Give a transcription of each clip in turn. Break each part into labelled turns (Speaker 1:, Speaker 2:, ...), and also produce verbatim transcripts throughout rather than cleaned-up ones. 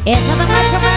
Speaker 1: Ya semangat semangat.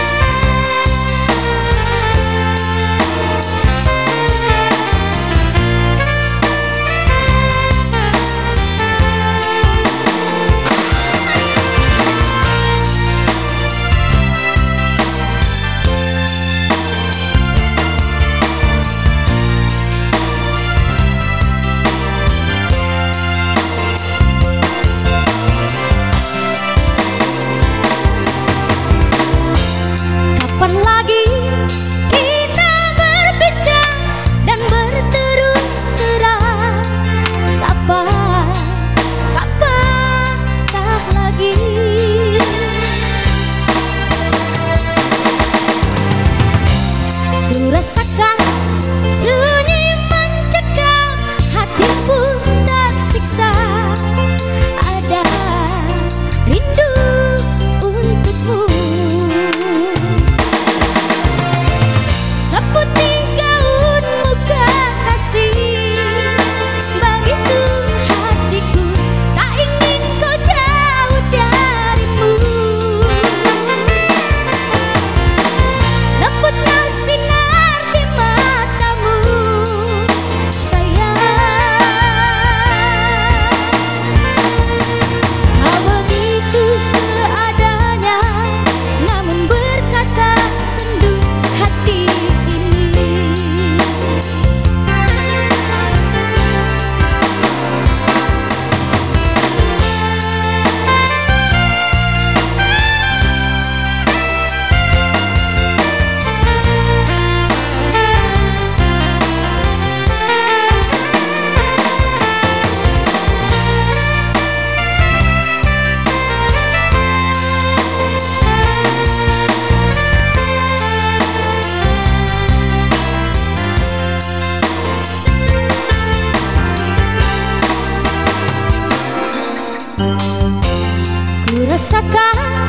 Speaker 2: Kapan lagi kita berbincang dan berterus terang? Kapan, kapankah lagi? Ku rasakan sunyi mencekam, hati pun tersiksa. Ada rindu untukmu, seperti gaun muka kasih. Begitu hatiku tak ingin kau jauh darimu. Lembutnya sinar di matamu, sayang. Kau begitu seadanya, namun berkata sendu hati ini. Ku rasakan